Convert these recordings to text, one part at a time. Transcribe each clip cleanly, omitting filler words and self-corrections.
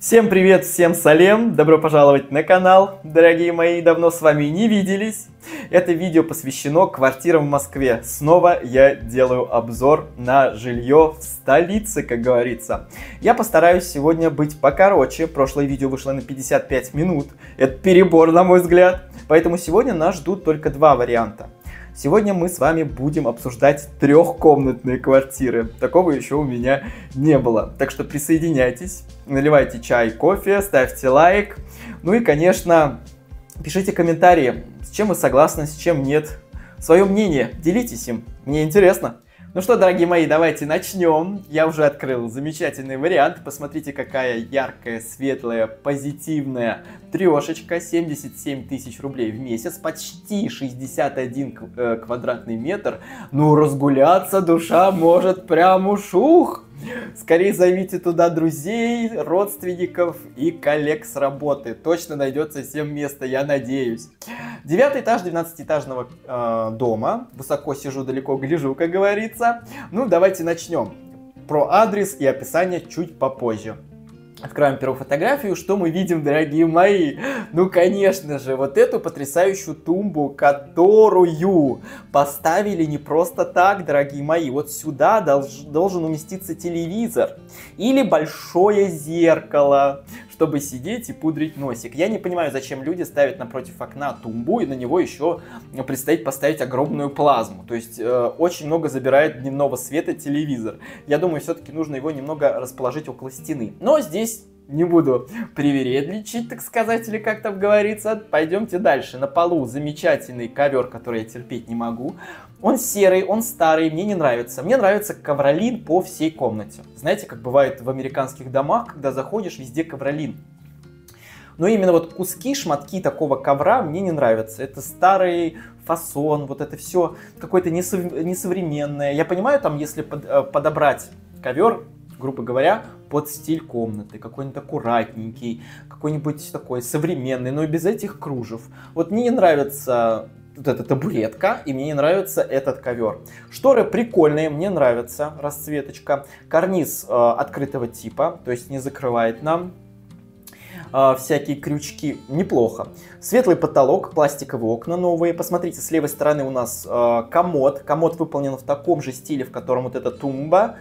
Всем привет, всем салем, добро пожаловать на канал, дорогие мои, давно с вами не виделись. Это видео посвящено квартирам в Москве. Снова я делаю обзор на жилье в столице, как говорится. Я постараюсь сегодня быть покороче, прошлое видео вышло на 55 минут, это перебор, на мой взгляд. Поэтому сегодня нас ждут только два варианта. Сегодня мы с вами будем обсуждать трехкомнатные квартиры. Такого еще у меня не было. Так что присоединяйтесь, наливайте чай, кофе, ставьте лайк. Ну и, конечно, пишите комментарии, с чем вы согласны, с чем нет. Свое мнение, делитесь им, мне интересно. Ну что, дорогие мои, давайте начнем. Я уже открыл замечательный вариант. Посмотрите, какая яркая, светлая, позитивная трешечка. 77 тысяч рублей в месяц. Почти 61 квадратный метр. Ну, разгуляться душа может прям уж ух. Скорее зовите туда друзей, родственников и коллег с работы. Точно найдется всем место, я надеюсь. 9 этаж 12-этажного дома. Высоко сижу, далеко гляжу, как говорится. Ну, давайте начнем. Про адрес и описание чуть попозже. Откроем первую фотографию. Что мы видим, дорогие мои? Ну, конечно же, вот эту потрясающую тумбу, которую поставили не просто так, дорогие мои. Вот сюда должен уместиться телевизор или большое зеркало, чтобы сидеть и пудрить носик. Я не понимаю, зачем люди ставят напротив окна тумбу и на него еще предстоит поставить огромную плазму. То есть очень много забирает дневного света телевизор. Я думаю, все-таки нужно его немного расположить около стены. Но здесь не буду привередничать, так сказать, или как там говорится. Пойдемте дальше. На полу замечательный ковер, который я терпеть не могу. Он серый, он старый, мне не нравится. Мне нравится ковролин по всей комнате. Знаете, как бывает в американских домах, когда заходишь, везде ковролин. Но именно вот куски, шматки такого ковра мне не нравятся. Это старый фасон, вот это все какое-то несовременное. Я понимаю, там, если подобрать ковер, грубо говоря, под стиль комнаты, какой-нибудь аккуратненький, какой-нибудь такой современный, но и без этих кружев. Вот мне не нравится вот эта табуретка, и мне не нравится этот ковер. Шторы прикольные, мне нравится расцветочка. Карниз открытого типа, то есть не закрывает нам всякие крючки, неплохо. Светлый потолок, пластиковые окна новые. Посмотрите, с левой стороны у нас комод. Комод выполнен в таком же стиле, в котором вот эта тумба.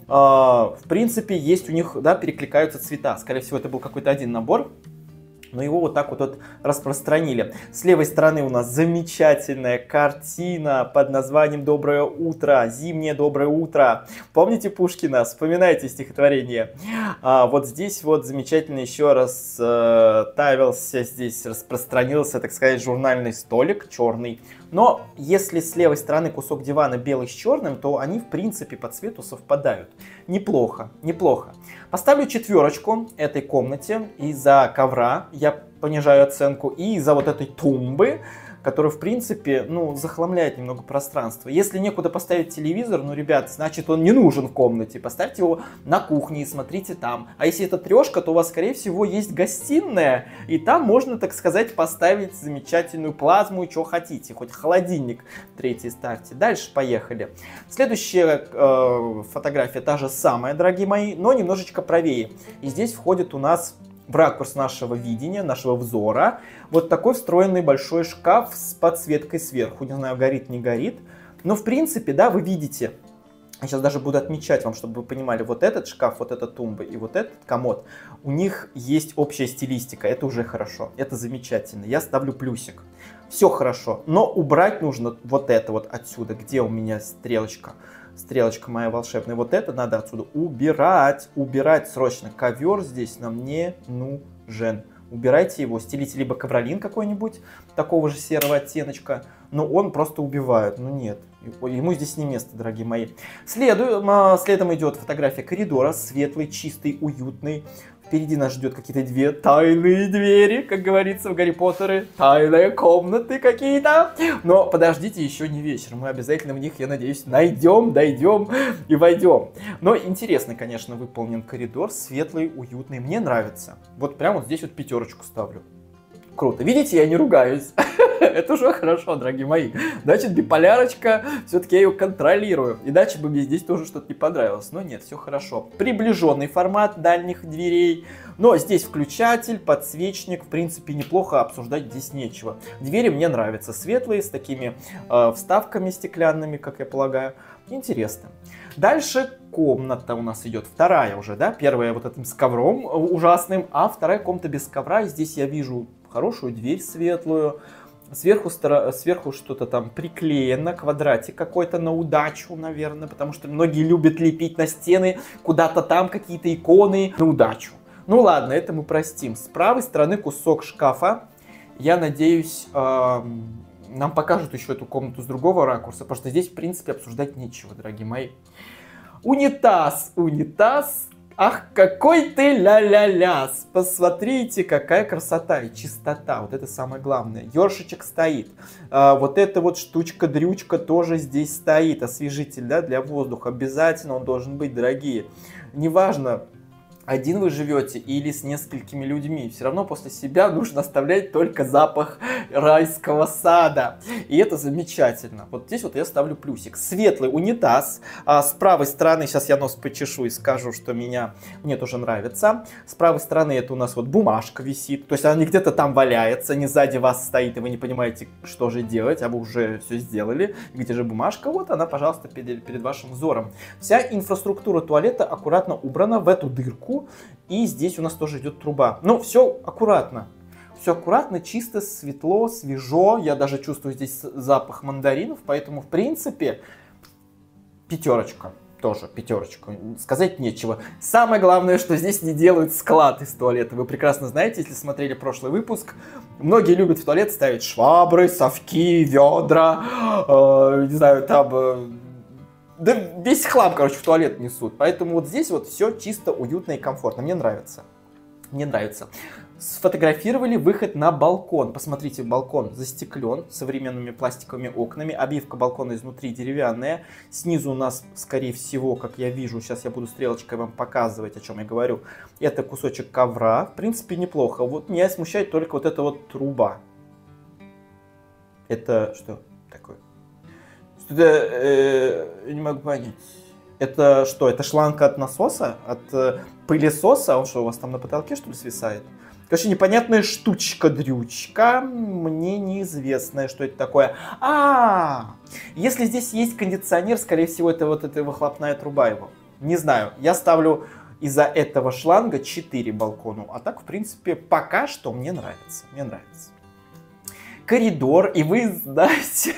В принципе, есть у них, да, перекликаются цвета. Скорее всего, это был какой-то один набор, но его вот так вот распространили. С левой стороны у нас замечательная картина под названием «Доброе утро», «Зимнее доброе утро». Помните Пушкина? Вспоминайте стихотворение. Вот здесь вот замечательно еще раз ставился, здесь распространился, так сказать, журнальный столик черный. Но если с левой стороны кусок дивана белый с черным, то они в принципе по цвету совпадают. Неплохо, неплохо. Поставлю 4 этой комнате из-за ковра, я понижаю оценку, и из-за вот этой тумбы, которая в принципе, ну, захламляет немного пространство. Если некуда поставить телевизор, ну, ребят, значит он не нужен в комнате. Поставьте его на кухне и смотрите там. А если это 3, то у вас, скорее всего, есть гостиная, и там можно, так сказать, поставить замечательную плазму и что хотите. Хоть холодильник 3 ставьте. Дальше поехали. Следующая фотография та же самая, дорогие мои, но немножечко правее. И здесь входит у нас в ракурс нашего видения, нашего взора, вот такой встроенный большой шкаф с подсветкой сверху. Не знаю, горит, не горит. Но в принципе, да, вы видите. Я сейчас даже буду отмечать вам, чтобы вы понимали, вот этот шкаф, вот эта тумба и вот этот комод, у них есть общая стилистика. Это уже хорошо, это замечательно. Я ставлю плюсик. Все хорошо, но убрать нужно вот это вот отсюда, где у меня стрелочка. Стрелочка моя волшебная. Вот это надо отсюда убирать. Убирать срочно. Ковер здесь нам не нужен. Убирайте его. Стелите либо ковролин какой-нибудь, такого же серого оттеночка. Но он просто убивает. Ну нет. Ему здесь не место, дорогие мои. Следом идет фотография коридора. Светлый, чистый, уютный. Впереди нас ждет какие-то 2 тайные двери, как говорится в Гарри Поттере. Тайные комнаты какие-то. Но подождите, еще не вечер. Мы обязательно в них, я надеюсь, найдем, дойдем и войдем. Но интересный, конечно, выполнен коридор. Светлый, уютный. Мне нравится. Вот прямо вот здесь вот 5 ставлю. круто. Видите, я не ругаюсь. Это уже хорошо, дорогие мои. Значит, биполярочка, все-таки я ее контролирую. Иначе бы мне здесь тоже что-то не понравилось. Но нет, все хорошо. Приближенный формат дальних дверей. Но здесь включатель, подсвечник. В принципе, неплохо, обсуждать здесь нечего. Двери мне нравятся. Светлые, с такими вставками стеклянными, как я полагаю. Интересно. Дальше комната у нас идет. Вторая уже, да? Первая вот этим с ковром ужасным. А вторая комната без ковра. Здесь я вижу хорошую дверь светлую. Сверху что-то там приклеено, квадратик какой-то на удачу, наверное, потому что многие любят лепить на стены куда-то там какие-то иконы на удачу. Ну ладно, это мы простим. С правой стороны кусок шкафа. Я надеюсь, нам покажут еще эту комнату с другого ракурса, потому что здесь, в принципе, обсуждать нечего, дорогие мои. Унитаз. Ах, какой ты ля-ля-ля! Посмотрите, какая красота и чистота. Вот это самое главное. Ёршичек стоит. Вот эта вот штучка-дрючка тоже здесь стоит. Освежитель, да, для воздуха. Обязательно он должен быть, дорогие. Неважно, один вы живете или с несколькими людьми, все равно после себя нужно оставлять только запах райского сада. И это замечательно. Вот здесь вот я ставлю плюсик. Светлый унитаз. С правой стороны, сейчас я нос почешу и скажу, что мне тоже нравится. С правой стороны это у нас вот бумажка висит. То есть она не где-то там валяется, не сзади вас стоит, и вы не понимаете, что же делать, а вы уже все сделали. Где же бумажка? Вот она, пожалуйста, перед вашим взором. Вся инфраструктура туалета аккуратно убрана в эту дырку. И здесь у нас тоже идет труба. Но все аккуратно. Все аккуратно, чисто, светло, свежо. Я даже чувствую здесь запах мандаринов. Поэтому, в принципе, пятерочка. Тоже пятерочка. Сказать нечего. Самое главное, что здесь не делают склад из туалета. Вы прекрасно знаете, если смотрели прошлый выпуск. Многие любят в туалет ставить швабры, совки, ведра. Не знаю, там... Да весь хлам, короче, в туалет несут. Поэтому вот здесь вот все чисто, уютно и комфортно. Мне нравится. Мне нравится. Сфотографировали выход на балкон. Посмотрите, балкон застеклен современными пластиковыми окнами. Обивка балкона изнутри деревянная. Снизу у нас, скорее всего, как я вижу, сейчас я буду стрелочкой вам показывать, о чем я говорю. Это кусочек ковра. В принципе, неплохо. Вот меня смущает только вот эта вот труба. Это что такое? Я не могу понять. Это что? Это шланг от насоса? От пылесоса? Он что, у вас там на потолке, что ли, свисает? Короче, непонятная штучка-дрючка. Мне неизвестно, что это такое. Если здесь есть кондиционер, скорее всего, это вот эта выхлопная труба его. Не знаю. Я ставлю из-за этого шланга 4 балкону. А так, в принципе, пока что мне нравится. Мне нравится. Коридор. И вы знаете...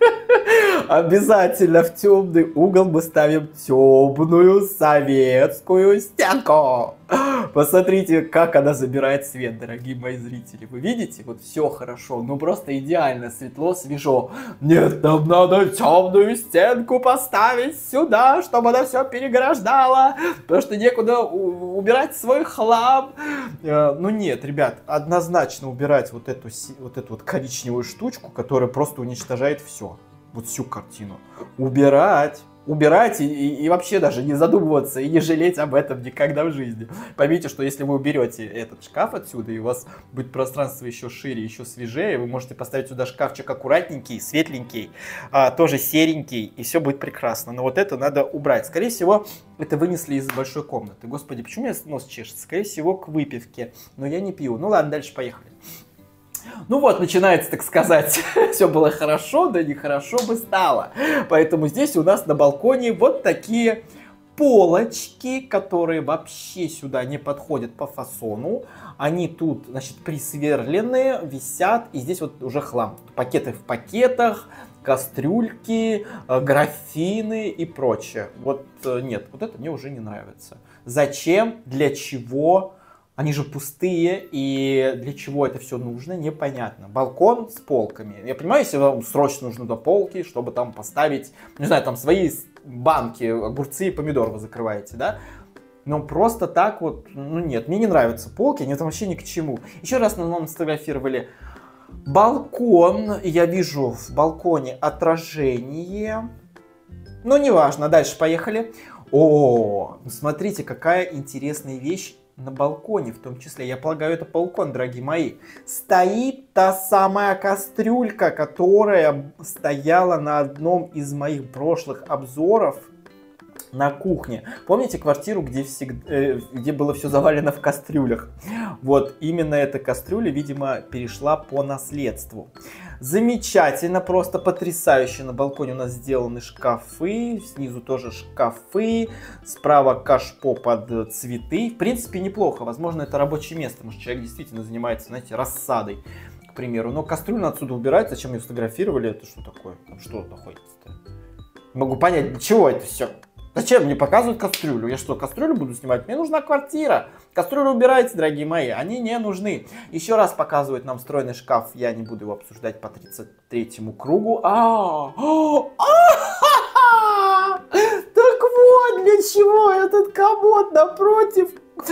Обязательно в темный угол мы ставим темную советскую стенку. Посмотрите, как она забирает свет, дорогие мои зрители. Вы видите? Вот все хорошо, ну просто идеально, светло, свежо. Нет, нам надо темную стенку поставить сюда, чтобы она все переграждала, потому что некуда убирать свой хлам. Ну нет, ребят, однозначно убирать вот эту вот коричневую штучку, которая просто уничтожает все. Вот всю картину. Убирать и вообще даже не задумываться и не жалеть об этом никогда в жизни. Поймите, что если вы уберете этот шкаф отсюда, и у вас будет пространство еще шире, еще свежее, вы можете поставить сюда шкафчик аккуратненький, светленький, тоже серенький, и все будет прекрасно. Но вот это надо убрать. Скорее всего, это вынесли из большой комнаты. Господи, почему у меня нос чешется? Скорее всего, к выпивке. Но я не пью. Ну ладно, дальше поехали. Ну вот, начинается, так сказать, все было хорошо, да нехорошо бы стало. Поэтому здесь у нас на балконе вот такие полочки, которые вообще сюда не подходят по фасону. Они тут, значит, присверленные, висят, и здесь вот уже хлам. Пакеты в пакетах, кастрюльки, графины и прочее. Вот нет, вот это мне уже не нравится. Зачем, для чего? Они же пустые, и для чего это все нужно, непонятно. Балкон с полками. Я понимаю, если вам срочно нужны до полки, чтобы там поставить, не знаю, там свои банки, огурцы и помидоры вы закрываете, да? Но просто так вот, ну нет, мне не нравятся полки, они там вообще ни к чему. Еще раз нам сфотографировали балкон, и я вижу в балконе отражение. Ну, неважно, дальше поехали. О, смотрите, какая интересная вещь. на балконе, в том числе, я полагаю, это балкон, дорогие мои, стоит та самая кастрюлька, которая стояла на одном из моих прошлых обзоров на кухне. Помните квартиру, где было все завалено в кастрюлях? Вот именно эта кастрюля, видимо, перешла по наследству. Замечательно, просто потрясающе. На балконе у нас сделаны шкафы, снизу тоже шкафы, справа кашпо под цветы. В принципе, неплохо. Возможно, это рабочее место, может, человек действительно занимается, знаете, рассадой, к примеру. Но кастрюлю отсюда убирать, зачем ее сфотографировали? Это что такое? Там что находится-то? Не могу понять, для чего это все? Зачем мне показывают кастрюлю? Я что, кастрюлю буду снимать? Мне нужна квартира. Кастрюлю убирайте, дорогие мои. Они не нужны. Еще раз показывают нам встроенный шкаф. Я не буду его обсуждать по 33-му кругу. Так вот, для чего этот комод напротив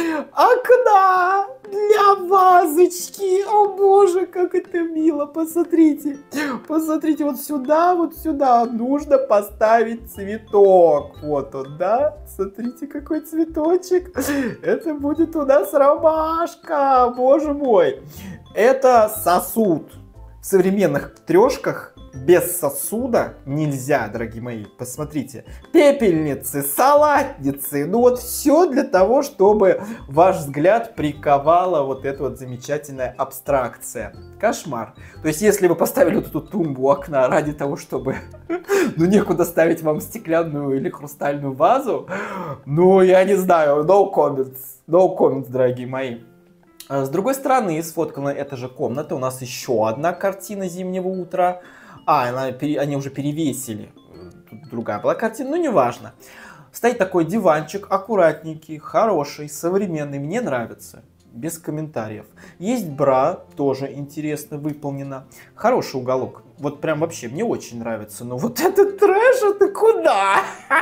окна для вазочки. О боже, как это мило. Посмотрите. Посмотрите, вот сюда нужно поставить цветок. Вот он, да? Смотрите, какой цветочек. Это будет у нас ромашка. Боже мой. Это сосуд. В современных трешках без сосуда нельзя, дорогие мои. Посмотрите. Пепельницы, салатницы. Ну вот все для того, чтобы ваш взгляд приковала вот эта вот замечательная абстракция. Кошмар. То есть, если вы поставили вот эту тумбу у окна ради того, чтобы ну некуда ставить вам стеклянную или хрустальную вазу, ну я не знаю, no comments. No comments, дорогие мои. С другой стороны, сфоткана эта же комната. У нас еще одна картина зимнего утра. Они уже перевесили. Тут другая была картина, но неважно. Стоит такой диванчик, аккуратненький, хороший, современный. Мне нравится. Без комментариев. Есть бра, тоже интересно выполнена. Хороший уголок. Вот прям вообще мне очень нравится. Но вот этот трэш, это куда?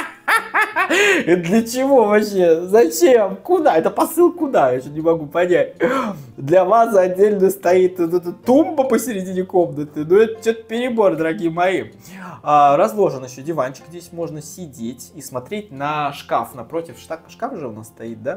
Это для чего вообще? Зачем? Куда? Это посыл куда? Я еще не могу понять. Для вазы отдельно стоит тумба посередине комнаты. Ну это что-то перебор, дорогие мои. Разложен еще диванчик. Здесь можно сидеть и смотреть на шкаф. Напротив шкаф же у нас стоит, да?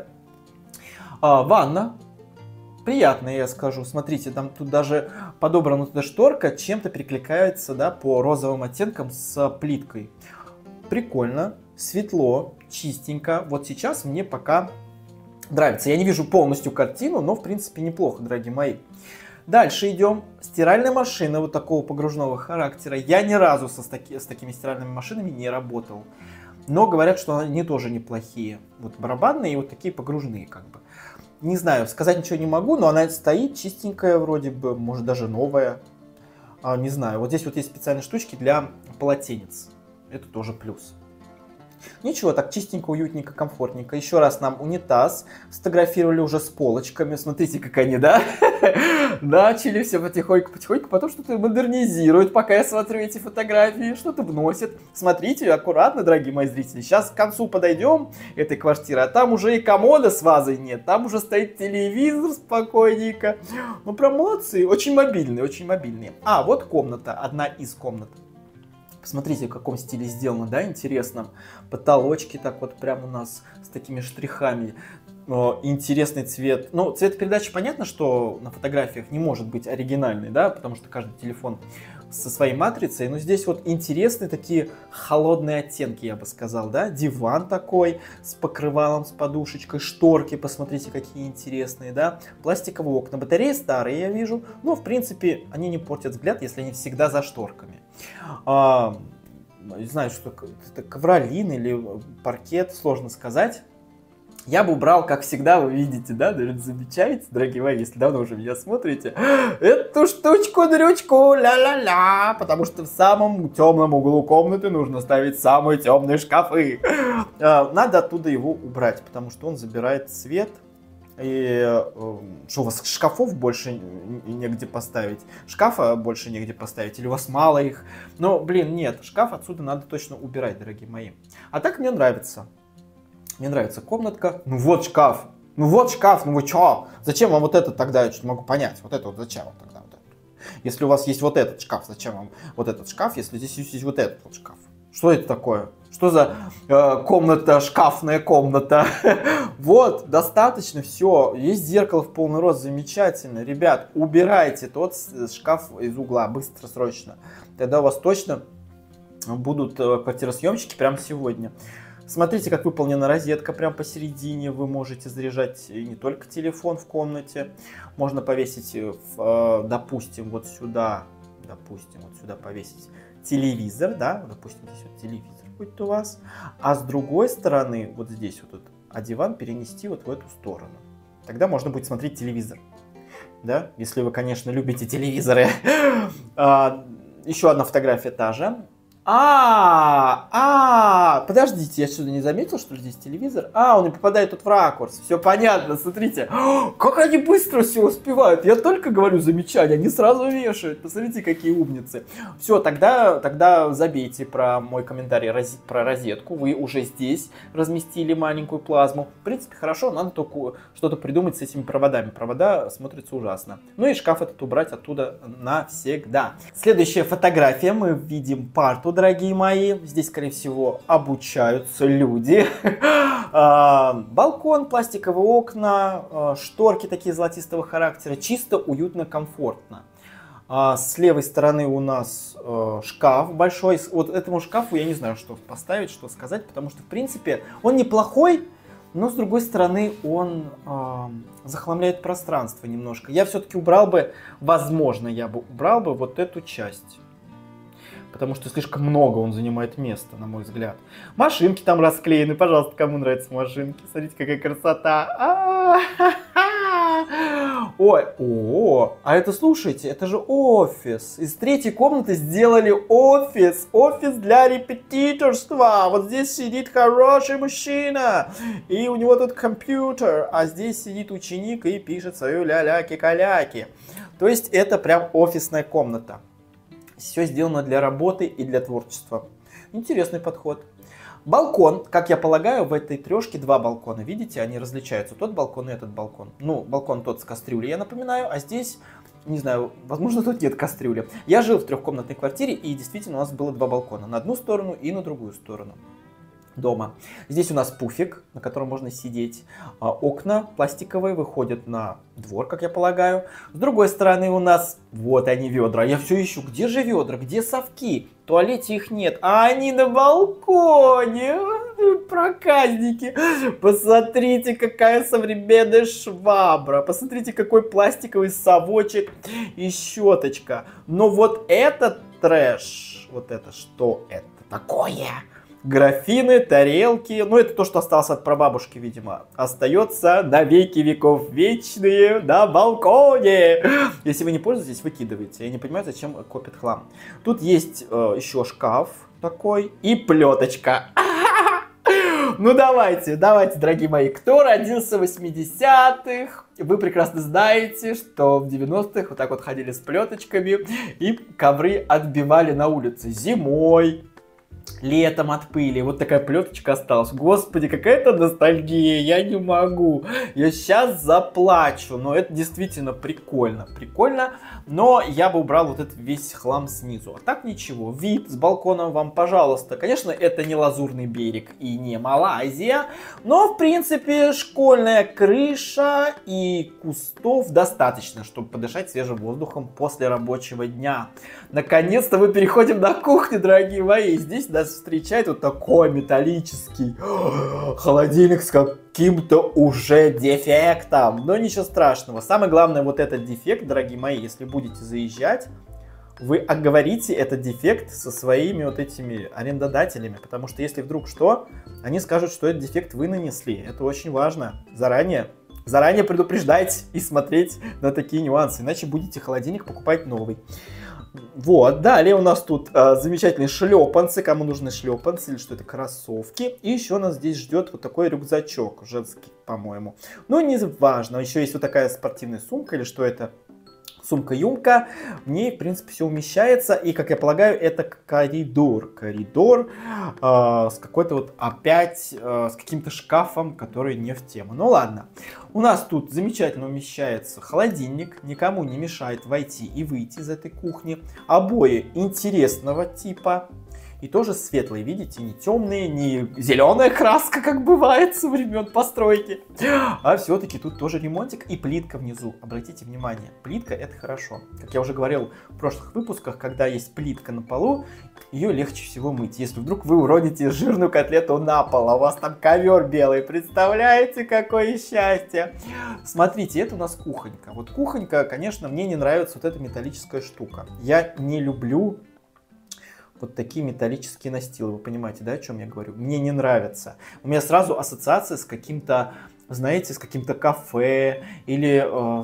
Ванна. Приятная, я скажу. Смотрите, там тут даже подобрана туда шторка, чем-то перекликается, да, по розовым оттенкам с плиткой. Прикольно, светло, чистенько. Вот сейчас мне пока нравится. Я не вижу полностью картину, но в принципе неплохо, дорогие мои. Дальше идем. Стиральная машина вот такого погружного характера. Я ни разу с такими стиральными машинами не работал. Но говорят, что они тоже неплохие. Вот барабанные и вот такие погружные как бы. Не знаю, сказать ничего не могу, но она стоит чистенькая вроде бы, может даже новая. Не знаю, вот здесь вот есть специальные штучки для полотенец. Это тоже плюс. Ничего, так чистенько, уютненько, комфортненько. Еще раз нам унитаз сфотографировали уже с полочками. Смотрите, как они, да? Начали все потихоньку, потом что-то модернизируют, пока я смотрю эти фотографии, что-то вносят. Смотрите, аккуратно, дорогие мои зрители. Сейчас к концу подойдем этой квартиры, а там уже и комода с вазой нет. Там уже стоит телевизор спокойненько. Ну, прям молодцы, очень мобильные, очень мобильные. Вот комната, одна из комнат. Посмотрите, в каком стиле сделано, да, интересно. Потолочки так вот прям у нас с такими штрихами. Интересный цвет. Ну, цветопередача, понятно, что на фотографиях не может быть оригинальный, да, потому что каждый телефон со своей матрицей. Но здесь вот интересные такие холодные оттенки, я бы сказал, да. Диван такой с покрывалом, с подушечкой, шторки, посмотрите, какие интересные, да. Пластиковые окна. Батареи старые, я вижу, но, в принципе, они не портят взгляд, если они всегда за шторками. Не знаю, что это ковролин или паркет, сложно сказать. Я бы убрал, как всегда, вы видите, да, замечаете, дорогие мои, если давно уже меня смотрите, эту штучку-дрючку, ля-ля-ля, потому что в самом темном углу комнаты нужно ставить самые темные шкафы. Надо оттуда его убрать, потому что он забирает свет. И что, у вас шкафов больше негде поставить? Шкафа больше негде поставить? Или у вас мало их? Но, блин, нет, шкаф отсюда надо точно убирать, дорогие мои. А так мне нравится. Мне нравится комнатка. Ну вот шкаф. Ну вот шкаф, ну вы чё? Зачем вам вот это тогда? Я что-то могу понять. Вот это вот зачем вам тогда? Вот это? Если у вас есть вот этот шкаф, зачем вам вот этот шкаф, если здесь есть вот этот вот шкаф? Что это такое? Что за комната, шкафная комната? Вот, достаточно, все. Есть зеркало в полный рост, замечательно. Ребят, убирайте тот шкаф из угла, быстро, срочно. Тогда у вас точно будут квартиросъемщики прямо сегодня. Смотрите, как выполнена розетка прямо посередине. Вы можете заряжать не только телефон в комнате. Можно повесить, допустим, вот сюда повесить телевизор, да, допустим, здесь вот телевизор будет у вас, а с другой стороны, вот здесь вот, а диван перенести вот в эту сторону. Тогда можно будет смотреть телевизор, да, если вы, конечно, любите телевизоры. Еще одна фотография та же. Подождите, я сюда не заметил, что здесь телевизор? Он не попадает тут в ракурс. Все понятно, смотрите. Как они быстро все успевают. Я только говорю замечания, они сразу вешают. Посмотрите, какие умницы. Все, тогда забейте про мой комментарий про розетку. Вы уже здесь разместили маленькую плазму. В принципе, хорошо, надо только что-то придумать с этими проводами. Провода смотрятся ужасно. Ну и шкаф этот убрать оттуда навсегда. Следующая фотография. Мы видим парту, дорогие мои. Здесь, скорее всего, обучаются люди. Балкон, пластиковые окна, шторки такие золотистого характера. Чисто, уютно, комфортно. С левой стороны у нас шкаф большой. Вот этому шкафу я не знаю, что поставить, что сказать, потому что, в принципе, он неплохой, но, с другой стороны, он захламляет пространство немножко. Я все-таки убрал бы, возможно, убрал бы вот эту часть. Потому что слишком много он занимает места, на мой взгляд. Машинки там расклеены. Пожалуйста, кому нравятся машинки. Смотрите, какая красота. Ой, а это, слушайте, это же офис. Из третьей комнаты сделали офис. Офис для репетиторства. Вот здесь сидит хороший мужчина. И у него тут компьютер. А здесь сидит ученик и пишет свою ля-ляки-каляки. То есть это прям офисная комната. Все сделано для работы и для творчества. Интересный подход. Балкон, как я полагаю, в этой трешке два балкона. Видите, они различаются. Тот балкон и этот балкон. Ну, балкон тот с кастрюлей, я напоминаю. А здесь, не знаю, возможно, тут нет кастрюли. Я жил в трехкомнатной квартире, и действительно у нас было два балкона. На одну сторону и на другую сторону дома. Здесь у нас пуфик, на котором можно сидеть. Окна пластиковые выходят на двор, как я полагаю. С другой стороны у нас, вот они ведра. Я все ищу, где же ведра, где совки? В туалете их нет, а они на балконе. Проказники. Посмотрите, какая современная швабра. Посмотрите, какой пластиковый совочек и щеточка. Но вот этот трэш, вот это что это такое? Графины, тарелки, ну это то, что осталось от прабабушки, видимо, остается на веки веков вечные на балконе. Если вы не пользуетесь, выкидывайте. Я не понимаю, зачем копят хлам. Тут есть еще шкаф такой и плеточка. Ну давайте, дорогие мои, кто родился в 80-х, вы прекрасно знаете, что в 90-х вот так вот ходили с плеточками и ковры отбивали на улице зимой. Летом от пыли. Вот такая плеточка осталась. Господи, какая-то ностальгия. Я не могу. Я сейчас заплачу. Но это действительно прикольно. Прикольно. Но я бы убрал вот этот весь хлам снизу. А так ничего. Вид с балконом вам, пожалуйста. Конечно, это не Лазурный берег и не Малайзия. Но, в принципе, школьная крыша и кустов достаточно, чтобы подышать свежим воздухом после рабочего дня. Наконец-то мы переходим на кухню, дорогие мои. Здесь нас встречает вот такой металлический холодильник с каким-то уже дефектом. Но ничего страшного. Самое главное, вот этот дефект, дорогие мои, если будете заезжать, вы оговорите этот дефект со своими вот этими арендодателями. Потому что если вдруг что, они скажут, что этот дефект вы нанесли. Это очень важно. Заранее предупреждать и смотреть на такие нюансы. Иначе будете холодильник покупать новый. Вот, далее у нас тут замечательные шлепанцы, кому нужны шлепанцы или что это, кроссовки. И еще нас здесь ждет вот такой рюкзачок, женский, по-моему. Но не важно, еще есть вот такая спортивная сумка или что это? Сумка-юмка, в ней, в принципе, все умещается. И, как я полагаю, это коридор. Коридор с какой-то вот опять, с каким-то шкафом, который не в тему. Ну ладно. У нас тут замечательно умещается холодильник. Никому не мешает войти и выйти из этой кухни. Обои интересного типа. И тоже светлые, видите, не темные, не зеленая краска, как бывает со времен постройки. А все-таки тут тоже ремонтик и плитка внизу. Обратите внимание, плитка это хорошо. Как я уже говорил в прошлых выпусках, когда есть плитка на полу, ее легче всего мыть. Если вдруг вы уроните жирную котлету на пол, а у вас там ковер белый, представляете, какое счастье. Смотрите, это у нас кухонька. Вот кухонька, конечно, мне не нравится вот эта металлическая штука. Я не люблю вот такие металлические настилы. Вы понимаете, да, о чем я говорю? Мне не нравится. У меня сразу ассоциация с каким-то, знаете, с каким-то кафе или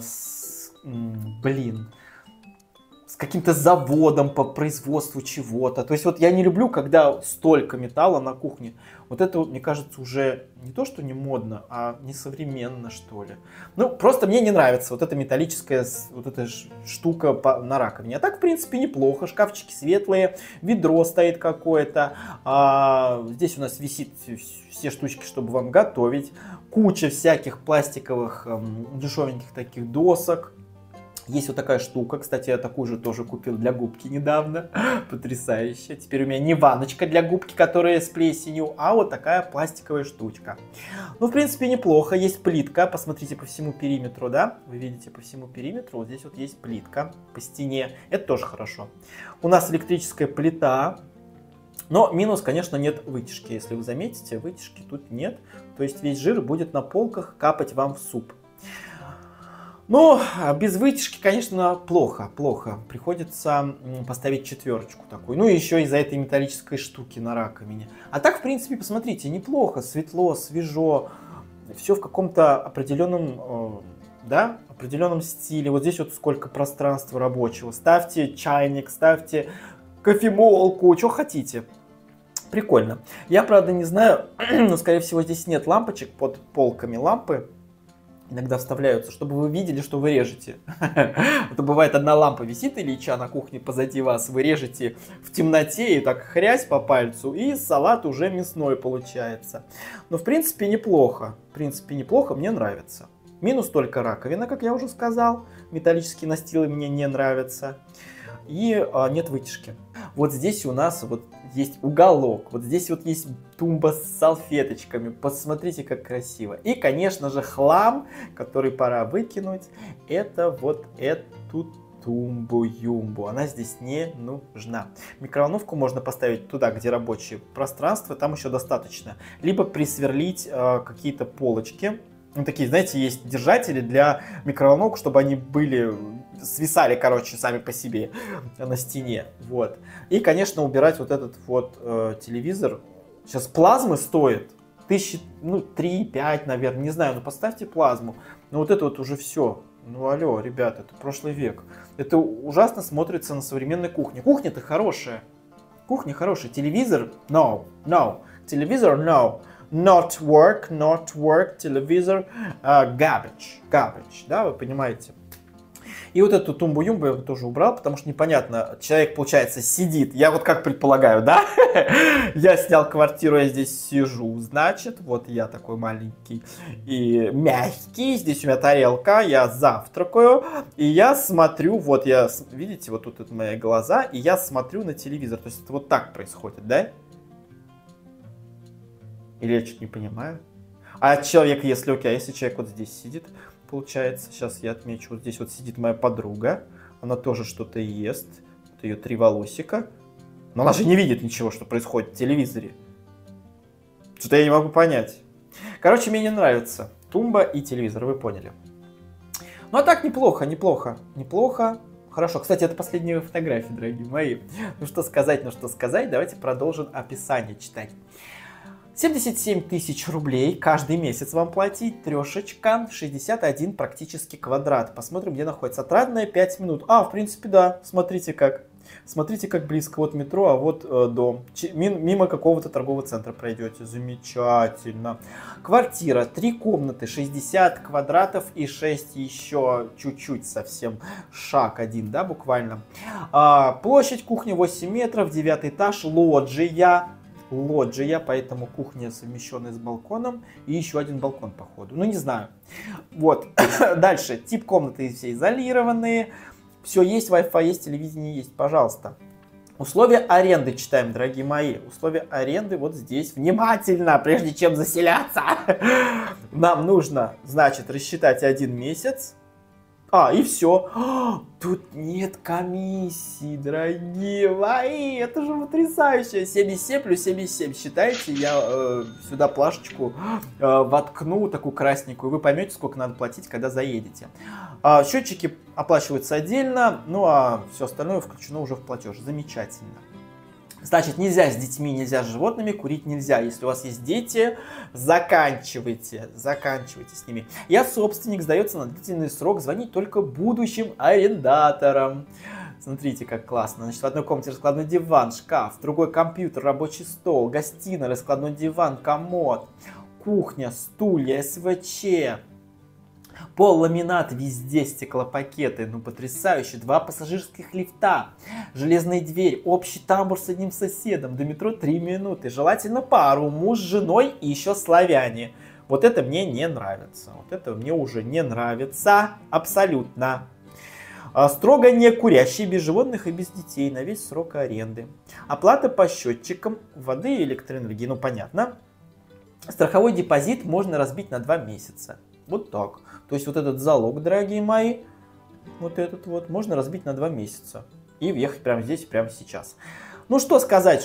с каким-то заводом по производству чего-то. То есть вот я не люблю, когда столько металла на кухне. Вот это, мне кажется, уже не то, что не модно, а несовременно, что ли. Ну, просто мне не нравится вот эта металлическая вот эта штука на раковине. А так, в принципе, неплохо. Шкафчики светлые, ведро стоит какое-то. Здесь у нас висит все штучки, чтобы вам готовить. Куча всяких пластиковых дешевеньких таких досок. Есть вот такая штука, кстати, я такую же тоже купил для губки недавно, потрясающе. Теперь у меня не ванночка для губки, которая с плесенью, а вот такая пластиковая штучка. Ну, в принципе, неплохо, есть плитка, посмотрите по всему периметру, да, вы видите по всему периметру, вот здесь вот есть плитка по стене, это тоже хорошо. У нас электрическая плита, но минус, конечно, нет вытяжки, если вы заметите, вытяжки тут нет, то есть весь жир будет на полках капать вам в суп. Но без вытяжки, конечно, плохо. Приходится поставить 4 такую. Ну и еще из-за этой металлической штуки на раковине. А так, в принципе, посмотрите, неплохо, светло, свежо. Все в каком-то определенном, определенном стиле. Вот здесь вот сколько пространства рабочего. Ставьте чайник, ставьте кофемолку, что хотите. Прикольно. Я, правда, не знаю, но, скорее всего, здесь нет лампочек под полками лампы. Иногда вставляются, чтобы вы видели, что вы режете. Это бывает, одна лампа висит, Ильича на кухне позади вас, вы режете в темноте и так хрясь по пальцу, и салат уже мясной получается. Но в принципе неплохо. Мне нравится. Минус только раковина, как я уже сказал. Металлические настилы мне не нравятся. И нет вытяжки. Вот здесь у нас вот есть уголок, вот здесь вот есть тумба с салфеточками. Посмотрите, как красиво. И, конечно же, хлам, который пора выкинуть, это вот эту тумбу-юмбу. Она здесь не нужна. Микроволновку можно поставить туда, где рабочее пространство, там еще достаточно. Либо присверлить какие-то полочки. Ну, такие, знаете, есть держатели для микроволновок, чтобы они были, свисали, короче, сами по себе на стене. Вот. И, конечно, убирать вот этот вот телевизор. Сейчас плазмы стоит 3-5, наверное, не знаю, но поставьте плазму. Но вот это вот уже все. Ну, алло, ребята, это прошлый век. Это ужасно смотрится на современной кухне. Кухня-то хорошая. Кухня хорошая. Телевизор? No. Телевизор? No. Not work, телевизор, garbage, да, вы понимаете. И вот эту тумбу-юмбу я тоже убрал, потому что непонятно, человек, получается, сидит, я вот как предполагаю, да, я снял квартиру, я здесь сижу, значит, вот я такой маленький и мягкий, здесь у меня тарелка, я завтракаю, и я смотрю, вот я, видите, вот тут это мои глаза, и я смотрю на телевизор, то есть это вот так происходит, да? Или я что-то не понимаю? А человек, если если человек вот здесь сидит, получается, сейчас я отмечу, вот здесь вот сидит моя подруга, она тоже что-то ест, вот ее 3 волосика, но она же не видит ничего, что происходит в телевизоре. Что-то я не могу понять. Короче, мне не нравится тумба и телевизор, вы поняли. Ну а так неплохо. Хорошо. Кстати, это последние фотографии, дорогие мои. Ну что сказать, давайте продолжим описание читать. 77 тысяч рублей каждый месяц вам платить, трешечка, 61 практически квадрат. Посмотрим, где находится. Отрадная 5 минут. В принципе, да, смотрите как близко. Вот метро, а вот дом. Мимо какого-то торгового центра пройдете. Замечательно. Квартира, 3 комнаты, 60 квадратов и 6 еще чуть-чуть совсем. Шаг 1, да, буквально. Площадь кухни 8 метров, 9 этаж, лоджия, поэтому кухня совмещенная с балконом. И еще один балкон, походу. Ну, не знаю. Вот. Дальше. Тип комнаты все изолированные. Все есть, Wi-Fi есть, телевидение есть. Пожалуйста. Условия аренды читаем, дорогие мои. Условия аренды вот здесь. Внимательно, прежде чем заселяться. Нам нужно, значит, рассчитать 1 месяц. И все. Тут нет комиссии, дорогие мои. Это же потрясающе. 77 плюс 77. Считайте, я сюда плашечку воткну, такую красненькую. Вы поймете, сколько надо платить, когда заедете. Счетчики оплачиваются отдельно. Ну а все остальное включено уже в платеж. Замечательно. Значит, нельзя с детьми, нельзя с животными, курить нельзя. Если у вас есть дети, заканчивайте с ними. Я собственник, сдается на длительный срок, звонить только будущим арендаторам. Смотрите, как классно. Значит, в одной комнате раскладной диван, шкаф, в другой компьютер, рабочий стол, гостиная, раскладной диван, комод, кухня, стулья, СВЧ. Пол, ламинат, везде стеклопакеты, ну потрясающе, 2 пассажирских лифта, железная дверь, общий тамбур с одним соседом, до метро 3 минуты, желательно пару, муж с женой и еще славяне. Вот это мне не нравится, вот это мне уже не нравится абсолютно. Строго не курящие, без животных и без детей на весь срок аренды. Оплата по счетчикам воды и электроэнергии, ну понятно. Страховой депозит можно разбить на 2 месяца. Вот так. То есть вот этот залог, дорогие мои, вот этот вот, можно разбить на 2 месяца. И въехать прямо здесь, прямо сейчас. Ну что сказать,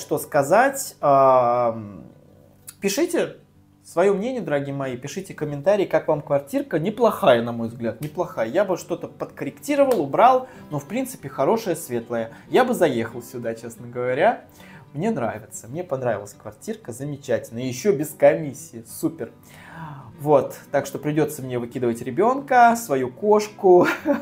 Пишите свое мнение, дорогие мои, пишите комментарии, как вам квартирка. Неплохая, на мой взгляд, неплохая. Я бы что-то подкорректировал, убрал, но в принципе хорошая, светлая. Я бы заехал сюда, честно говоря. Мне нравится, мне понравилась квартирка, замечательно. И еще без комиссии, супер. Вот, так что придется мне выкидывать ребенка, свою кошку,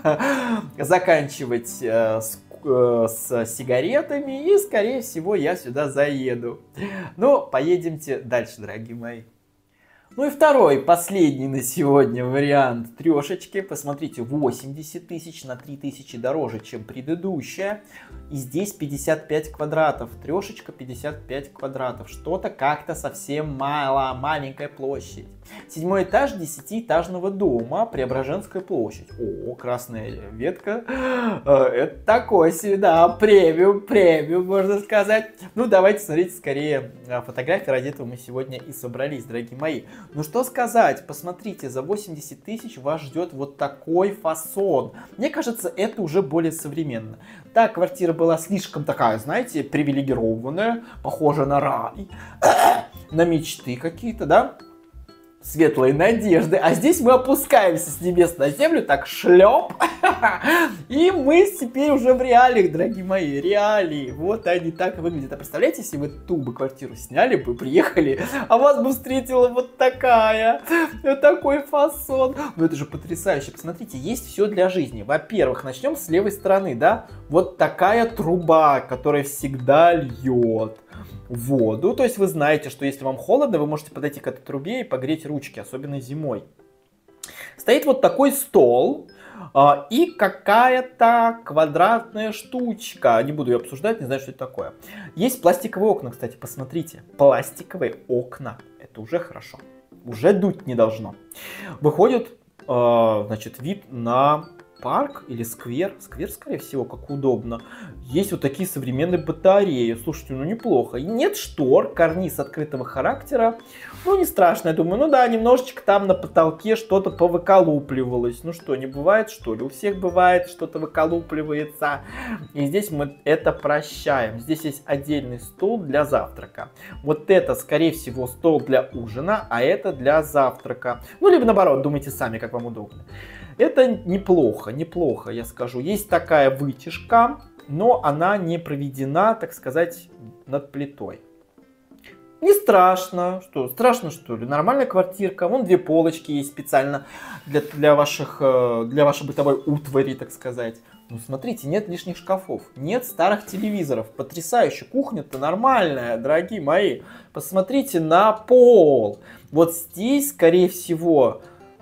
заканчивать с сигаретами, и, скорее всего, я сюда заеду. Ну, поедемте дальше, дорогие мои. Ну и второй, последний на сегодня вариант трешечки. Посмотрите, 80 тысяч на 3 тысячи дороже, чем предыдущая. И здесь 55 квадратов. Трешечка 55 квадратов. Что-то как-то совсем мало, маленькая площадь. 7 этаж 10-этажного дома, Преображенская площадь. О, красная ветка. Это такой себе, да, премиум, можно сказать. Ну, давайте смотреть скорее фотографии. Ради этого мы сегодня и собрались, дорогие мои. Ну что сказать, посмотрите, за 80 тысяч вас ждет вот такой фасон. Мне кажется, это уже более современно. Да, квартира была слишком такая, знаете, привилегированная, похожа на рай, на мечты какие-то, да? Светлые надежды. А здесь мы опускаемся с небес на землю, так шлеп. И мы теперь уже в реалиях, дорогие мои, реалии. Вот они так выглядят. А представляете, если вы ту бы квартиру сняли бы, приехали, а вас бы встретила вот такая, такой фасон. Ну это же потрясающе. Посмотрите, есть все для жизни. Во-первых, начнем с левой стороны, да? Вот такая труба, которая всегда льет воду. То есть вы знаете, что если вам холодно, вы можете подойти к этой трубе и погреть ручки, особенно зимой. Стоит вот такой стол и какая-то квадратная штучка. Не буду ее обсуждать, не знаю, что это такое. Есть пластиковые окна, кстати, посмотрите. Пластиковые окна. Это уже хорошо. Уже дуть не должно. Выходит, значит, вид на парк или сквер. Сквер, скорее всего, как удобно. Есть вот такие современные батареи. Слушайте, ну неплохо. Нет штор, карниз открытого характера. Ну не страшно, я думаю. Ну да, немножечко там на потолке что-то повыколупливалось. Ну что, не бывает, что ли? У всех бывает, что-то выколупливается. И здесь мы это прощаем. Здесь есть отдельный стол для завтрака. Вот это, скорее всего, стол для ужина, а это для завтрака. Ну, либо наоборот, думайте сами, как вам удобно. Это неплохо, неплохо, я скажу. Есть такая вытяжка, но она не проведена, так сказать, над плитой. Не страшно. Что, страшно, что ли? Нормальная квартирка. Вон 2 полочки есть специально для вашей бытовой утвари, так сказать. Ну, смотрите, нет лишних шкафов, нет старых телевизоров. Потрясающе. Кухня-то нормальная, дорогие мои. Посмотрите на пол. Вот здесь, скорее всего,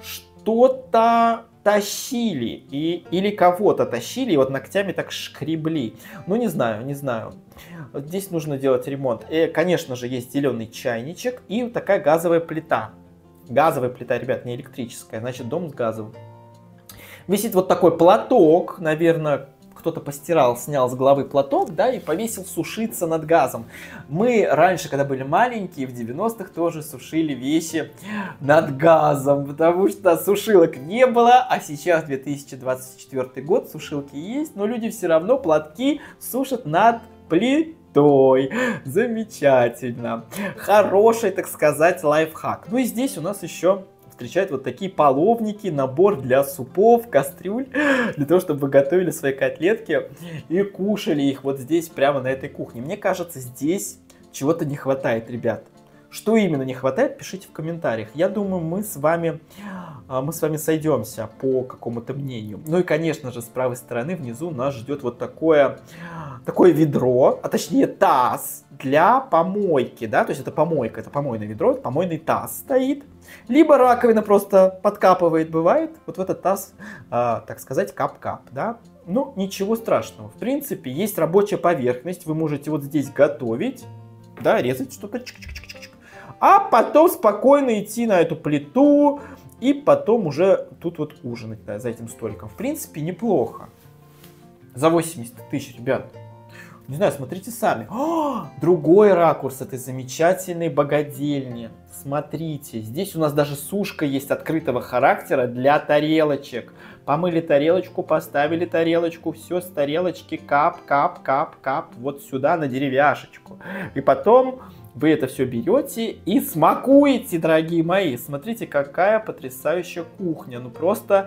что-то тащили или кого-то тащили и вот ногтями так шкребли. Ну не знаю. Вот здесь нужно делать ремонт. И, конечно же, есть зеленый чайничек и такая газовая плита. Газовая плита, ребят, не электрическая, значит дом с газом. Висит вот такой платок, наверное, кто-то постирал, снял с головы платок, да, и повесил сушиться над газом. Мы раньше, когда были маленькие, в 90-х тоже сушили вещи над газом, потому что сушилок не было, а сейчас 2024 год, сушилки есть, но люди все равно платки сушат над плитой. Замечательно. Хороший, так сказать, лайфхак. Ну и здесь у нас еще встречают вот такие половники, набор для супов, кастрюль, для того, чтобы вы готовили свои котлетки и кушали их вот здесь, прямо на этой кухне. Мне кажется, здесь чего-то не хватает, ребят. Что именно не хватает, пишите в комментариях. Я думаю, мы с вами сойдемся по какому-то мнению. Ну и, конечно же, с правой стороны внизу нас ждет вот такое ведро, а точнее таз для помойки, да, то есть это помойка, это помойное ведро, это помойный таз стоит. Либо раковина просто подкапывает, бывает, вот в этот таз, так сказать, кап-кап, да. Ну, ничего страшного. В принципе, есть рабочая поверхность, вы можете вот здесь готовить, да, резать что-то, а потом спокойно идти на эту плиту и потом уже тут вот ужинать, да, за этим столиком. В принципе, неплохо. За 80 тысяч, ребят. Не знаю, смотрите сами. О, другой ракурс этой замечательной богадельни. Смотрите, здесь у нас даже сушка есть открытого характера для тарелочек. Помыли тарелочку, поставили тарелочку, все с тарелочки кап, кап, кап, кап, вот сюда на деревяшечку. И потом вы это все берете и смакуете, дорогие мои. Смотрите, какая потрясающая кухня. Ну просто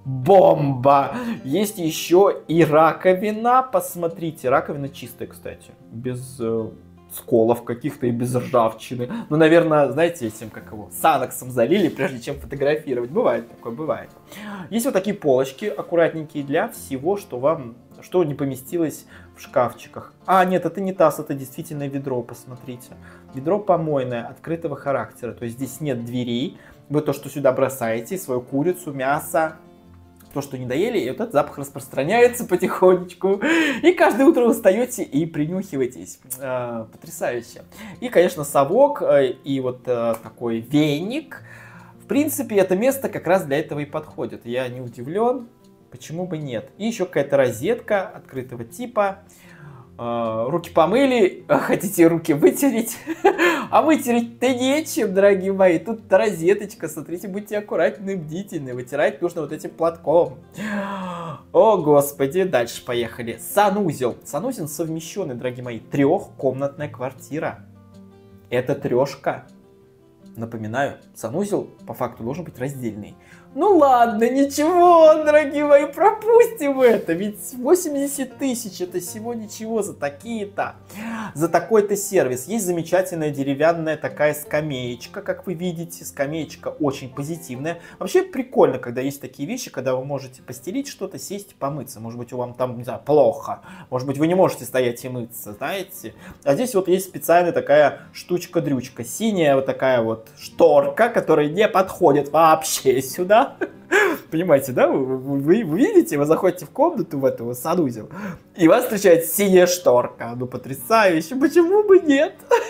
бомба! Есть еще и раковина. Посмотрите, раковина чистая, кстати. Без сколов каких-то и без ржавчины. Ну, наверное, знаете, этим, как его, саноксом залили, прежде чем фотографировать. Бывает такое, бывает. Есть вот такие полочки аккуратненькие для всего, что не поместилось в шкафчиках. А, нет, это не таз, это действительно ведро, посмотрите. Ведро помойное, открытого характера. То есть здесь нет дверей. Вы то, что сюда бросаете, свою курицу, мясо, то, что не доели, и вот этот запах распространяется потихонечку. И каждое утро вы встаете и принюхиваетесь. Потрясающе. И, конечно, совок и вот такой веник. В принципе, это место как раз для этого и подходит. Я не удивлен. Почему бы нет? И еще какая-то розетка открытого типа. Руки помыли, хотите руки вытереть, а вытереть-то нечем, дорогие мои. Тут розеточка, смотрите, будьте аккуратны и бдительны. Вытирать нужно вот этим платком. О, господи, дальше поехали. Санузел. Санузел совмещенный, дорогие мои. Трехкомнатная квартира. Это трешка. Напоминаю, санузел по факту должен быть раздельный. Ну ладно, ничего, дорогие мои, пропустим это. Ведь 80 тысяч это всего ничего за такие-то. За такой-то сервис. Есть замечательная деревянная такая скамеечка, как вы видите. Скамеечка очень позитивная. Вообще прикольно, когда есть такие вещи, когда вы можете постелить что-то, сесть, помыться. Может быть, у вам там, не знаю, плохо. Может быть, вы не можете стоять и мыться, знаете. А здесь вот есть специальная такая штучка-дрючка. Синяя вот такая вот шторка, которая не подходит вообще сюда. Понимаете, да? Вы видите, вы заходите в комнату в эту санузел, и вас встречает синяя шторка. Ну, потрясающе. Почему бы нет?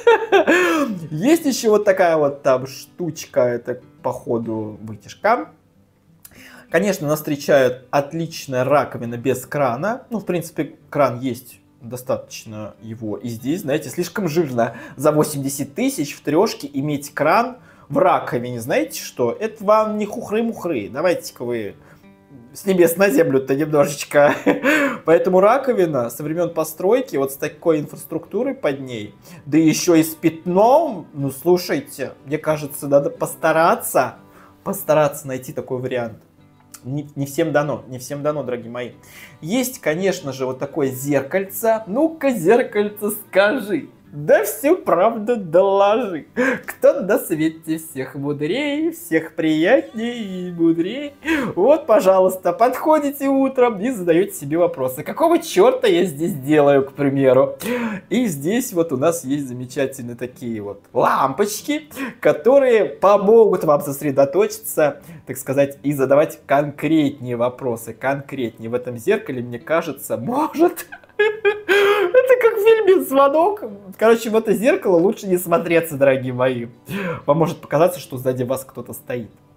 Есть еще вот такая вот там штучка, это походу вытяжка. Конечно, нас встречает отличная раковина без крана. Ну, в принципе, кран есть. Достаточно его и здесь, знаете, слишком жирно. За 80 тысяч в трешке иметь кран в раковине, знаете что? Это вам не хухры-мухры. Давайте-ка вы с небес на землю-то немножечко. Поэтому раковина со времен постройки, вот с такой инфраструктурой под ней, да еще и с пятном, ну слушайте, мне кажется, надо постараться найти такой вариант. Не всем дано, дорогие мои. Есть, конечно же, вот такое зеркальце. Ну-ка, зеркальце, скажи. Да всю правду доложи. Кто на свете всех мудрее, всех приятнее и мудрее. Вот, пожалуйста, подходите утром и задаете себе вопросы. Какого черта я здесь делаю, к примеру? И здесь вот у нас есть замечательные такие вот лампочки, которые помогут вам сосредоточиться, так сказать, и задавать конкретнее вопросы. Конкретнее. В этом зеркале, мне кажется, может... Это как в фильме «Звонок». Короче, в это зеркало лучше не смотреться, дорогие мои. Вам может показаться, что сзади вас кто-то стоит.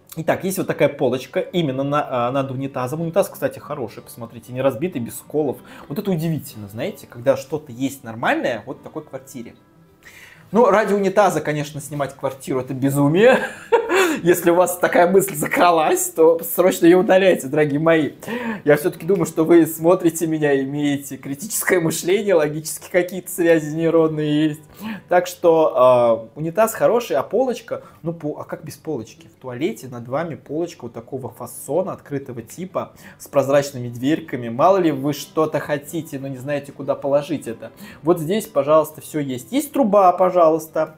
Итак, есть вот такая полочка именно над унитазом. Унитаз, кстати, хороший, посмотрите, не разбитый, без сколов. Вот это удивительно, знаете, когда что-то есть нормальное вот в такой квартире. Ну, ради унитаза, конечно, снимать квартиру — это безумие. Если у вас такая мысль закралась, то срочно ее удаляйте, дорогие мои. Я все-таки думаю, что вы смотрите меня, имеете критическое мышление, логически какие-то связи нейронные есть. Так что унитаз хороший, а полочка, ну, а как без полочки? В туалете над вами полочка вот такого фасона, открытого типа, с прозрачными дверьками. Мало ли вы что-то хотите, но не знаете, куда положить это. Вот здесь, пожалуйста, все есть. Есть труба, пожалуйста.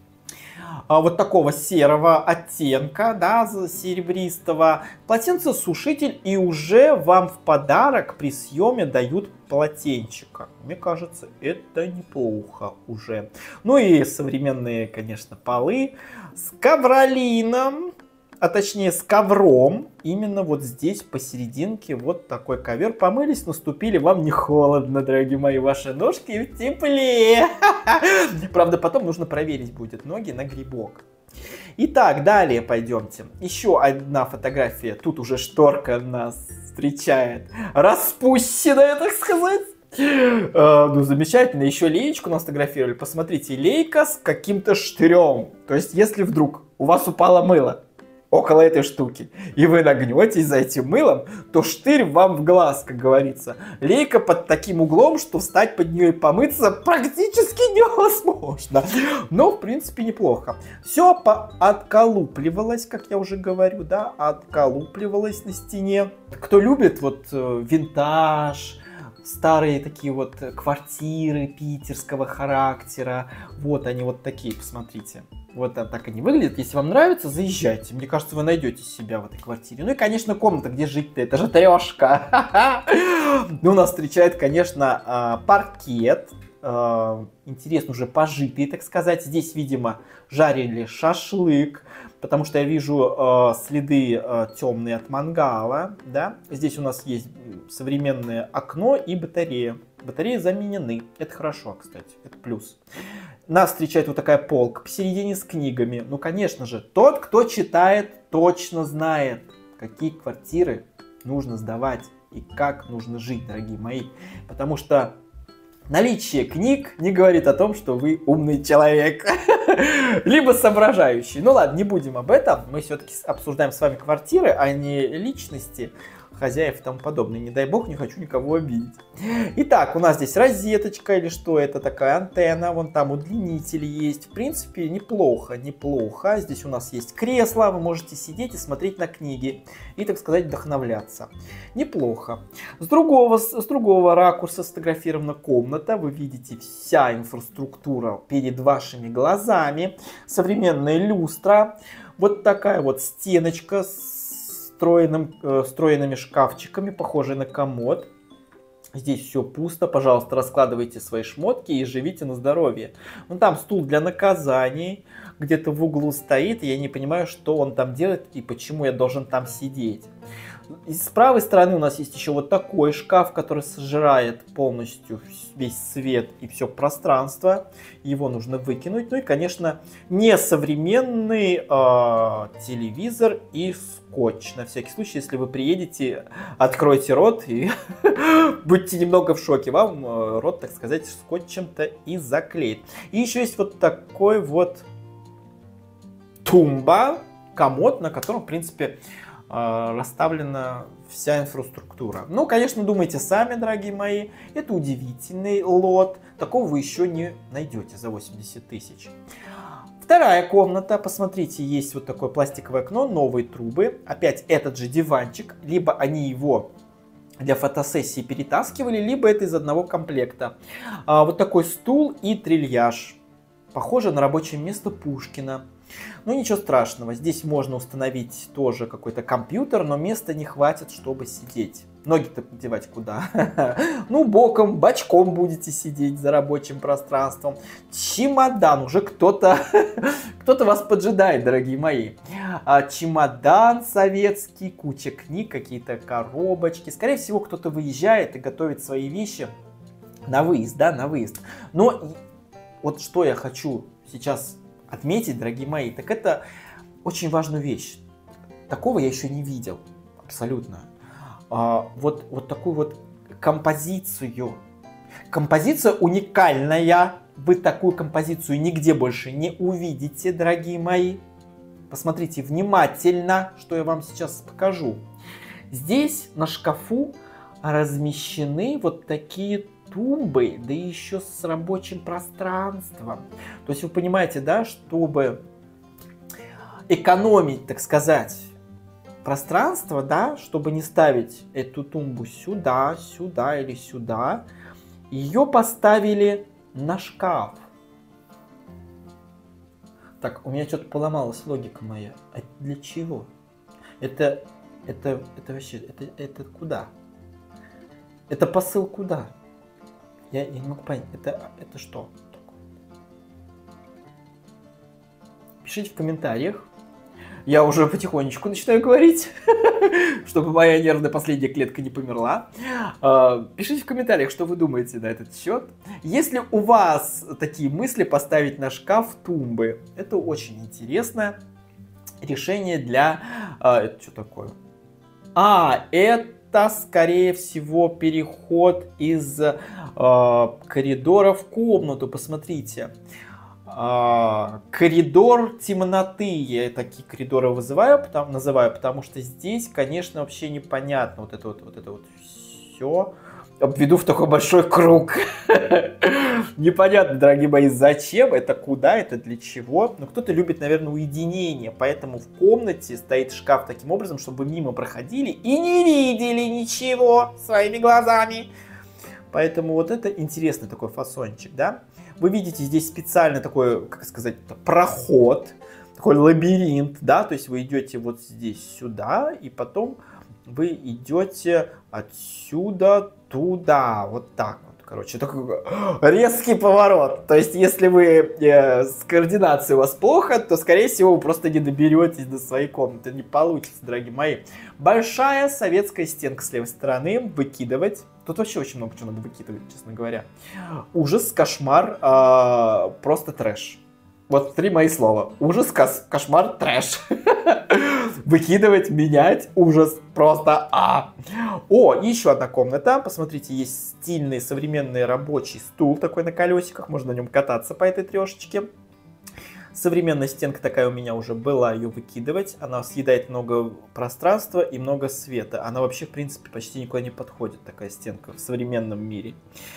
Вот такого серого оттенка, да, серебристого. Полотенцесушитель, и уже вам в подарок при съеме дают полотенчика. Мне кажется, это неплохо уже. Ну и современные, конечно, полы с ковролином, а точнее с ковром. Именно вот здесь посерединке вот такой ковер. Помылись, наступили, вам не холодно, дорогие мои, ваши ножки в тепле. Правда, потом нужно проверить будет ноги на грибок. Итак, далее пойдемте. Еще одна фотография. Тут уже шторка нас встречает. Распущенная, так сказать. Ну, замечательно. Еще леечку нас фотографировали. Посмотрите, лейка с каким-то штырем. То есть, если вдруг у вас упало мыло около этой штуки, и вы нагнетесь за этим мылом, то штырь вам в глаз, как говорится. Лейка под таким углом, что встать под нее и помыться практически невозможно. Но, в принципе, неплохо. Все отколупливалось, как я уже говорю, да, отколупливалось на стене. Кто любит вот винтаж, старые такие вот квартиры питерского характера, вот они вот такие, посмотрите. Вот так они выглядят. Если вам нравится, заезжайте. Мне кажется, вы найдете себя в этой квартире. Ну и, конечно, комната, где жить-то. Это же трешка. Ну, нас встречает, конечно, паркет. Интересно, уже пожитый, так сказать. Здесь, видимо, жарили шашлык. Потому что я вижу следы темные от мангала. Да? Здесь у нас есть современное окно и батарея. Батареи заменены. Это хорошо, кстати. Это плюс. Нас встречает вот такая полка посередине с книгами. Ну, конечно же, тот, кто читает, точно знает, какие квартиры нужно сдавать и как нужно жить, дорогие мои. Потому что наличие книг не говорит о том, что вы умный человек. Либо соображающий. Ну ладно, не будем об этом. Мы все-таки обсуждаем с вами квартиры, а не личности хозяев и тому подобное. Не дай бог, не хочу никого обидеть. Итак, у нас здесь розеточка или что это такая, антенна. Вон там удлинитель есть. В принципе, неплохо, неплохо. Здесь у нас есть кресло. Вы можете сидеть и смотреть на книги. И, так сказать, вдохновляться. Неплохо. С другого ракурса сфотографирована комната. Вы видите вся инфраструктура перед вашими глазами. Современная люстра. Вот такая вот стеночка с встроенными шкафчиками, похожие на комод. Здесь все пусто. Пожалуйста, раскладывайте свои шмотки и живите на здоровье. Вон там стул для наказаний. Где-то в углу стоит. И я не понимаю, что он там делает и почему я должен там сидеть. И с правой стороны у нас есть еще вот такой шкаф, который сжирает полностью весь свет и все пространство. Его нужно выкинуть. Ну и, конечно, несовременный телевизор и скотч. На всякий случай, если вы приедете, откройте рот и будьте немного в шоке. Вам рот, так сказать, скотчем-то и заклеит. И еще есть вот такой вот тумба, комод, на котором, в принципе, расставлена вся инфраструктура. Ну, конечно, думайте сами, дорогие мои. Это удивительный лот. Такого вы еще не найдете за 80 тысяч. Вторая комната. Посмотрите, есть вот такое пластиковое окно, новые трубы. Опять этот же диванчик. Либо они его для фотосессии перетаскивали, либо это из одного комплекта. Вот такой стул и трильяж. Похоже на рабочее место Пушкина. Ну, ничего страшного. Здесь можно установить тоже какой-то компьютер, но места не хватит, чтобы сидеть. Ноги-то девать куда? Ну, боком, бочком будете сидеть за рабочим пространством. Чемодан. Уже кто-то вас поджидает, дорогие мои. Чемодан советский, куча книг, какие-то коробочки. Скорее всего, кто-то выезжает и готовит свои вещи на выезд, да, на выезд. Но вот что я хочу сейчас отметить, дорогие мои, так это очень важную вещь. такого я еще не видел. Абсолютно. Вот такую вот композицию. Композиция уникальная. Вы такую композицию нигде больше не увидите, дорогие мои. Посмотрите внимательно, что я вам сейчас покажу. Здесь на шкафу размещены вот такие тумбы, да еще с рабочим пространством. То есть вы понимаете, да, чтобы экономить, так сказать, пространство, да, чтобы не ставить эту тумбу сюда, сюда или сюда, ее поставили на шкаф. Так, у меня что-то поломалась логика моя. Это для чего? Это вообще, это куда? Это посыл куда? Я не могу понять, это что такое? Пишите в комментариях. Я уже потихонечку начинаю говорить, чтобы моя нервная последняя клетка не померла. Пишите в комментариях, что вы думаете на этот счет. Если у вас такие мысли поставить на шкаф тумбы, это очень интересное решение для... это что такое? Это, скорее всего, переход из коридора в комнату. Посмотрите. Коридор темноты. Я такие коридоры называю, потому что здесь, конечно, вообще непонятно. Вот это вот все обведу в такой большой круг. Непонятно, дорогие мои, зачем, это куда, это для чего. Но кто-то любит, наверное, уединение, поэтому в комнате стоит шкаф таким образом, чтобы мимо проходили и не видели ничего своими глазами. Поэтому вот это интересный такой фасончик, да. Вы видите здесь специально такой, как сказать, проход, такой лабиринт, да, то есть вы идете вот здесь сюда, и потом вы идете отсюда туда, вот так вот, короче, такой резкий поворот. То есть если вы с координацией у вас плохо, то, скорее всего, вы просто не доберетесь до своей комнаты, не получится, дорогие мои. Большая советская стенка с левой стороны, выкидывать. Тут вообще очень много чего надо выкидывать, честно говоря. Ужас, кошмар, просто трэш. Вот 3 мои слова. Ужас, кошмар, трэш. Выкидывать, менять, ужас, просто О, еще одна комната. Посмотрите, есть стильный современный рабочий стул такой на колесиках. Можно на нем кататься по этой трешечке. Современная стенка такая у меня уже была, ее выкидывать. Она съедает много пространства и много света. Она вообще, в принципе, почти никуда не подходит, такая стенка в современном мире.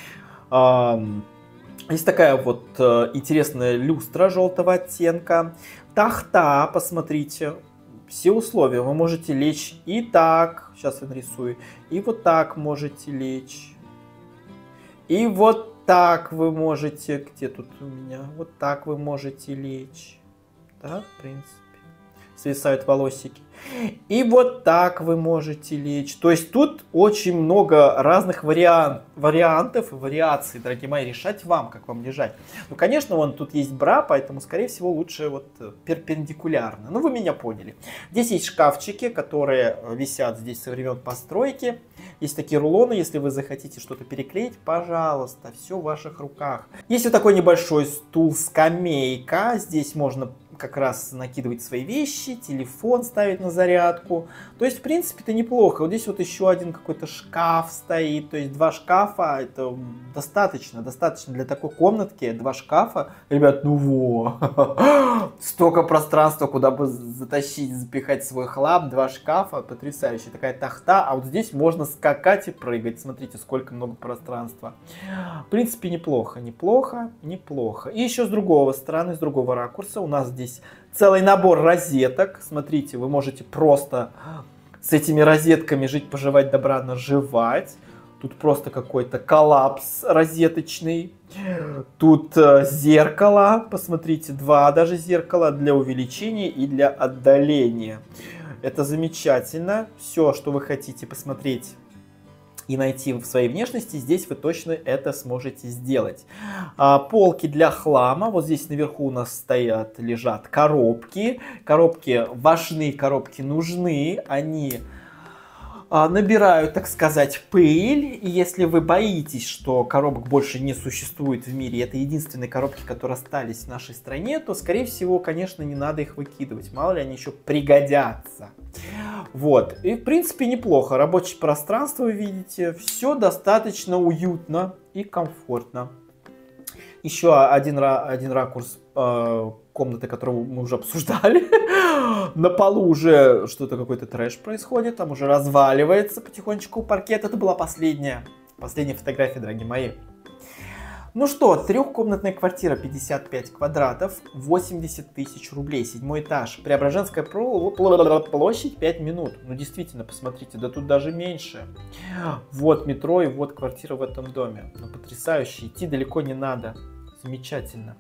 Есть такая вот интересная люстра желтого оттенка. Тахта, посмотрите. Все условия. Вы можете лечь и так. Сейчас я нарисую. И вот так можете лечь. И вот так вы можете, где тут у меня, вот так вы можете лечь, да, в принципе, свисают волосики. И вот так вы можете лечь. То есть тут очень много разных вариантов и вариаций, дорогие мои, решать вам, как вам лежать. Ну, конечно, вон тут есть бра, поэтому, скорее всего, лучше вот перпендикулярно. Ну, вы меня поняли. Здесь есть шкафчики, которые висят здесь со времен постройки. Есть такие рулоны, если вы захотите что-то переклеить, пожалуйста, все в ваших руках. Есть вот такой небольшой стул-скамейка. Здесь можно как раз накидывать свои вещи, телефон ставить на зарядку. То есть, в принципе, это неплохо. Вот здесь вот еще один какой-то шкаф стоит. То есть 2 шкафа, это достаточно для такой комнатки. 2 шкафа. Ребят, ну во! Столько пространства, куда бы затащить, запихать свой хлам. 2 шкафа, потрясающе. Такая тахта. А вот здесь можно скакать и прыгать. Смотрите, сколько много пространства. В принципе, неплохо. И еще с другого стороны, с другого ракурса у нас здесь целый набор розеток. Смотрите, вы можете просто с этими розетками жить, поживать, добра наживать. Тут просто какой-то коллапс розеточный. Тут зеркало. Посмотрите, 2 даже зеркала для увеличения и для отдаления. Это замечательно. Все, что вы хотите посмотреть и найти в своей внешности, здесь вы точно это сможете сделать. Полки для хлама. Вот здесь наверху у нас лежат коробки. Коробки важны, коробки нужны. Они набирают, так сказать, пыль. И если вы боитесь, что коробок больше не существует в мире, это единственные коробки, которые остались в нашей стране, то, скорее всего, конечно, не надо их выкидывать. Мало ли, они еще пригодятся. Вот. И, в принципе, неплохо. Рабочее пространство, вы видите. Все достаточно уютно и комфортно. Еще один ракурс комнаты, которую мы уже обсуждали. На полу уже что-то, какой-то трэш происходит. Там уже разваливается потихонечку паркет. Это была последняя фотография, дорогие мои. Ну что, трехкомнатная квартира, 55 квадратов, 80 тысяч рублей, 7 этаж. Преображенская площадь 5 минут. Ну действительно, посмотрите, да тут даже меньше. Вот метро и вот квартира в этом доме. Ну потрясающе, идти далеко не надо. Замечательно.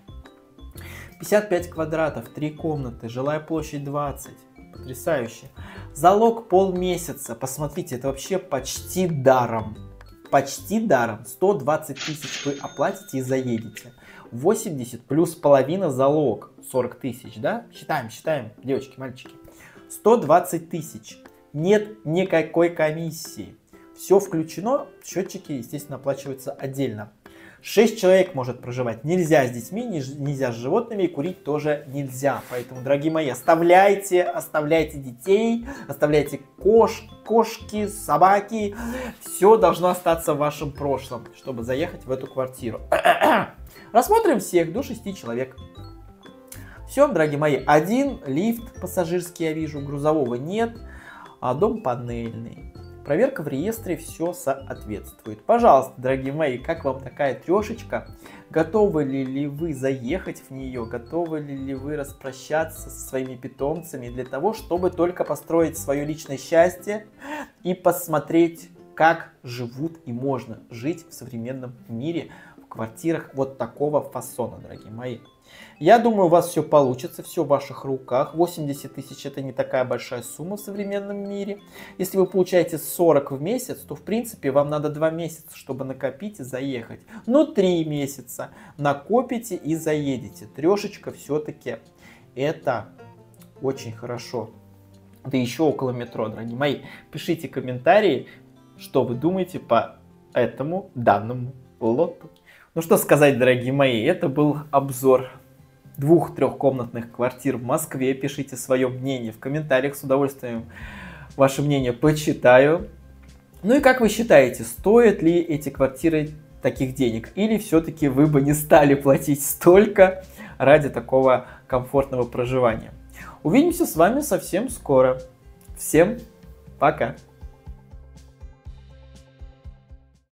55 квадратов, 3 комнаты, жилая площадь 20. Потрясающе. Залог полмесяца. Посмотрите, это вообще почти даром. Почти даром. 120 тысяч вы оплатите и заедете. 80 плюс половина залог. 40 тысяч, да? Считаем, девочки, мальчики. 120 тысяч. Нет никакой комиссии. Все включено. Счетчики, естественно, оплачиваются отдельно. 6 человек может проживать. Нельзя с детьми, нельзя с животными, и курить тоже нельзя. Поэтому, дорогие мои, оставляйте детей, оставляйте кошки, собаки. Все должно остаться в вашем прошлом, чтобы заехать в эту квартиру. Рассмотрим всех до 6 человек. Все, дорогие мои, один лифт пассажирский я вижу, грузового нет, а дом панельный. Проверка в реестре, все соответствует. Пожалуйста, дорогие мои, как вам такая трешечка? Готовы ли вы заехать в нее? Готовы ли вы распрощаться со своими питомцами для того, чтобы только построить свое личное счастье и посмотреть, как живут и можно жить в современном мире в квартирах вот такого фасона, дорогие мои? Я думаю, у вас все получится, все в ваших руках. 80 тысяч это не такая большая сумма в современном мире. Если вы получаете 40 в месяц, то в принципе вам надо 2 месяца, чтобы накопить и заехать. Но 3 месяца накопите и заедете. Трешечка все-таки это очень хорошо. Да еще около метро, дорогие мои. Пишите комментарии, что вы думаете по этому данному лоту. Ну что сказать, дорогие мои, это был обзор 2-3-комнатных квартир в Москве. Пишите свое мнение в комментариях, с удовольствием ваше мнение почитаю. Ну и как вы считаете, стоят ли эти квартиры таких денег? Или все-таки вы бы не стали платить столько ради такого комфортного проживания? Увидимся с вами совсем скоро. Всем пока!